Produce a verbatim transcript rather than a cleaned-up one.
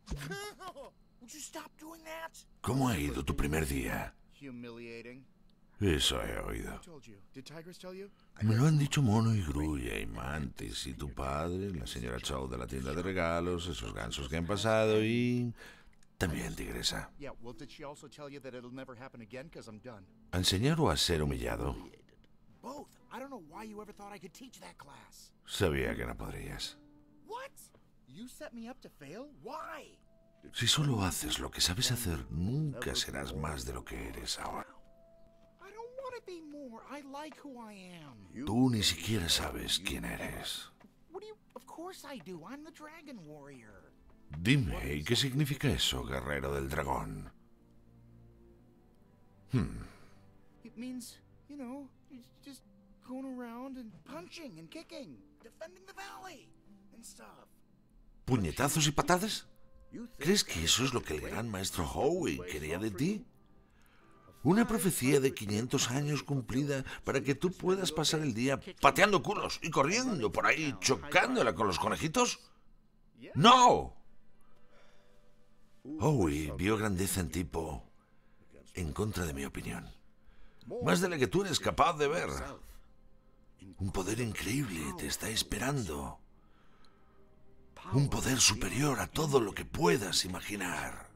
¿Cómo ha ido tu primer día? Eso he oído. Me lo han dicho Mono y Grulla y Mantis y tu padre, la señora Chow de la tienda de regalos, esos gansos que han pasado y... también Tigresa. ¿A enseñar o a ser humillado? Sabía que no podrías. Si solo haces lo que sabes hacer, nunca serás más de lo que eres ahora. Tú ni siquiera sabes quién eres. Dime, ¿y qué significa eso, guerrero del dragón? Hmm. ¿Puñetazos y patadas? ¿Crees que eso es lo que el gran maestro Howie quería de ti? Una profecía de quinientos años cumplida para que tú puedas pasar el día pateando culos y corriendo por ahí chocándola con los conejitos. ¡No! Howie vio grandeza en tipo en contra de mi opinión. Más de la que tú eres capaz de ver. Un poder increíble te está esperando. Un poder superior a todo lo que puedas imaginar.